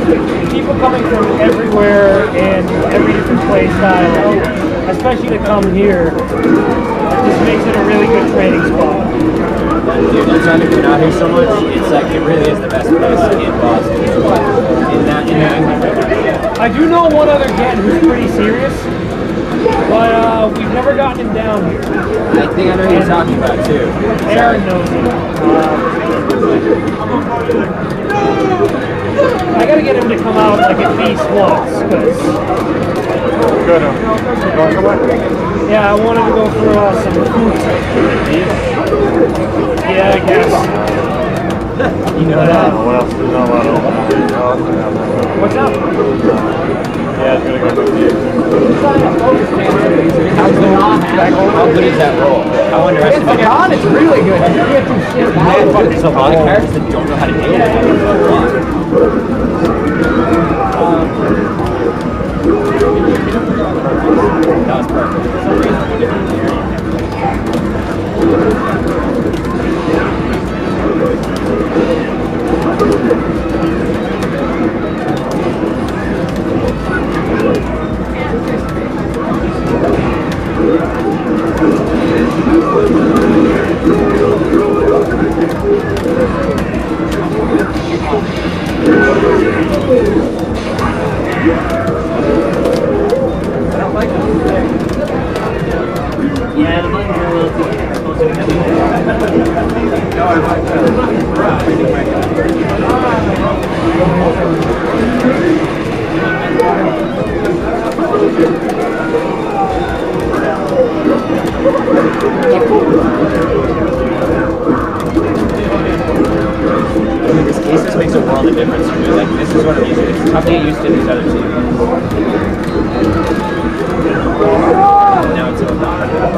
people coming from everywhere and every different play style, especially to come here, just makes it a really good training spot. Dude, that's why I've been out here so much. It's like, it really is the best place in Boston. In I do know one other Gent who's pretty serious, but we've never gotten him down here. I think I know who you're talking about too. Aaron knows him. I gotta get him to come out like at least once, because... Good. Going somewhere? Yeah, I wanted to go for some food. Yeah, I guess. You know that? What else? There's not a lot of What's up? Yeah, it's gonna go to the How good is that roll? How underestimated? It's really good. There's a lot of characters that don't know how to do it. That was perfect. Yeah, the buttons are a little too close to the This case just makes a world of difference for me. Like, this is one of these. It's tough to get used to these other two. Now it's over.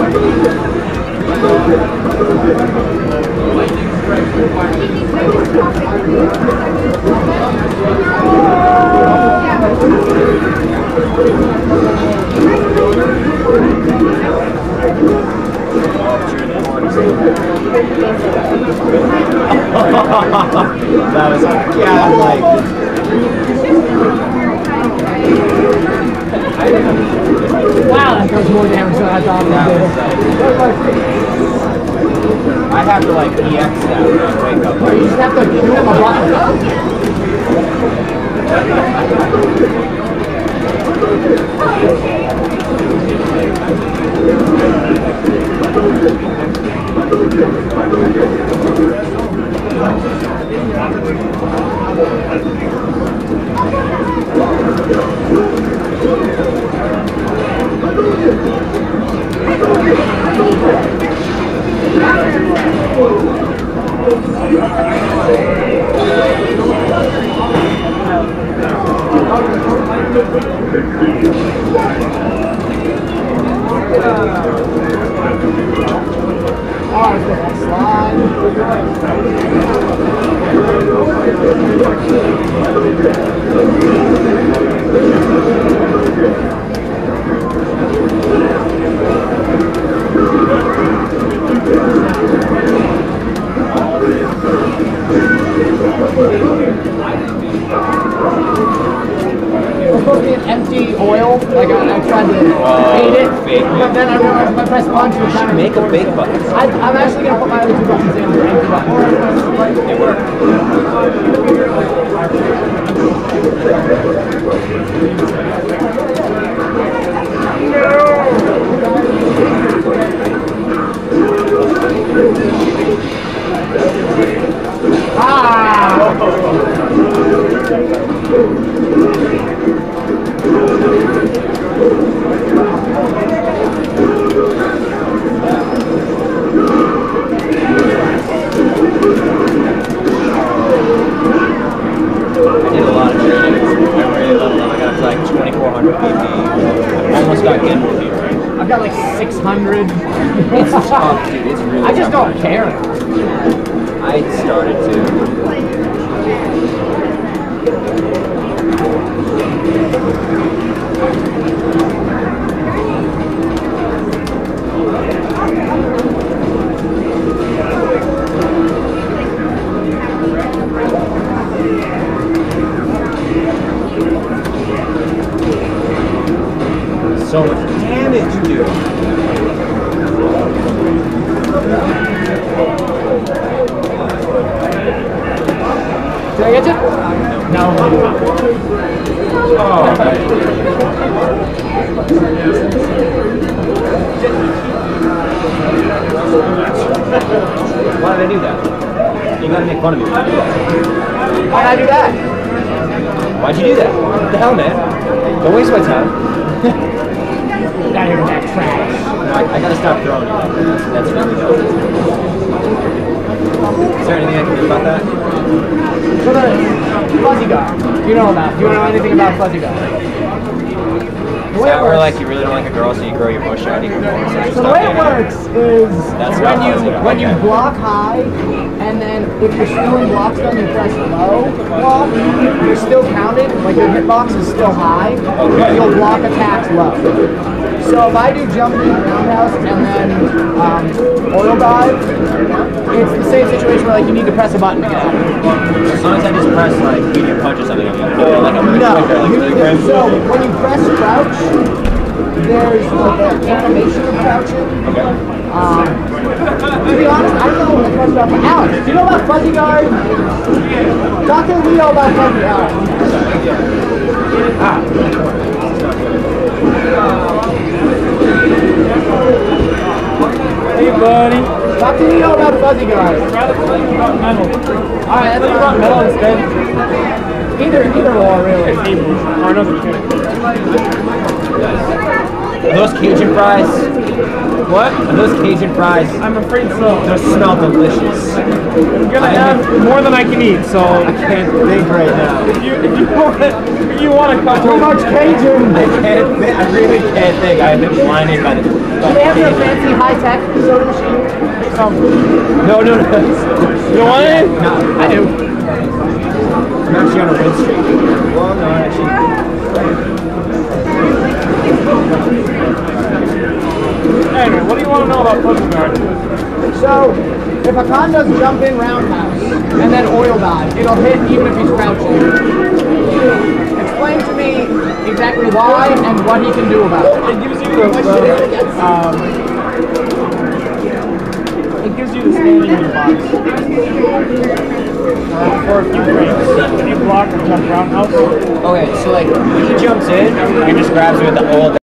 That was like Wow, that does more damage than I thought it would. I have to like EX that when I wake up. You just have to do him a button. Empty oil, like I tried to paint it, but then I realized if I press punch, it would kind of make a fake button. I'm actually going to put my other two buttons in for empty buttons. It worked. I've got like 600. It's tough, dude. It's really I just tough. don't care. I started to. so much damage, dude. Did I get you? No. Oh, why did I do that? You gotta make fun of me. Why'd I do that? Why'd you do that? What the hell, man? Don't waste my time. Get out of here with that trash. I gotta stop throwing you. That's really dumb. Is there anything I can do about that? So the fuzzy guard. Do you know anything about fuzzy guard? Is that where like you really don't like a girl, so you grow your bush out even more? So the way it works is That's when you block high, and then if your stealing block's done, you press low block, you're still counted, like your hitbox is still high, but you'll block attacks low. So if I do jumping roundhouse and then oil dive, it's the same situation where like you need to press a button to get out. As long as I just press like medium punch or something, I'm gonna do it like I'm really No, quicker, like you really need to, quick. so when you press crouch, there's like an animation of crouching. Okay. To be honest, I don't know as much about Alex. Do you know about fuzzy guard? Talk to Leo about fuzzy guard. Hey, buddy. Talk to Leo about fuzzy guard. I'd rather play metal. Alright, that's about Metal instead. Either or really. Or another trick. Are those Cajun fries? What? Are those Cajun fries? I'm afraid so. Those smell delicious. I'm gonna have more than I can eat, so I can't think right now. if you want to come Too over, much Cajun. I really can't think. I've been blinded by the. Do they have your fancy high-tech soda machine? No. you want it? No, I do. I'm actually on a win streak. Well, no, actually. Anyway, what do you want to know about fuzzy guard? So, if a con does jump in roundhouse and then oil dive, it'll hit even if he's crouching. Explain to me exactly why and what he can do about it. It gives you the standing in the box for a few frames. If you block or jump roundhouse. Okay, so like he jumps in and just grabs me with the old